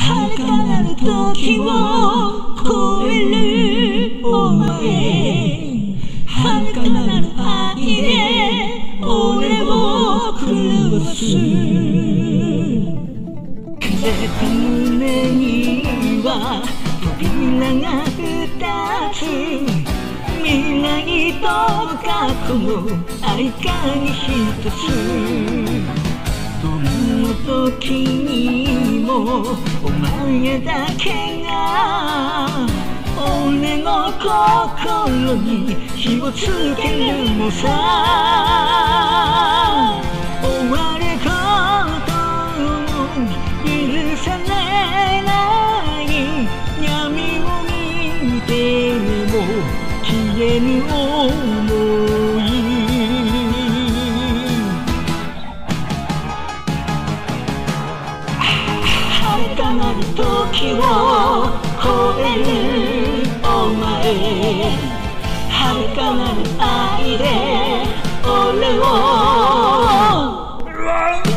遥かなる時を超えるお前、遥かなる愛で俺を狂わす。枯れた胸には扉が二つ、未来と過去の合鍵一つ。どんな時にもお前だけが俺の心に火をつけるのさ。終わることを許されない闇を見ても消えぬ想い。遥かなる時を超えるお前、遥かなる愛で俺を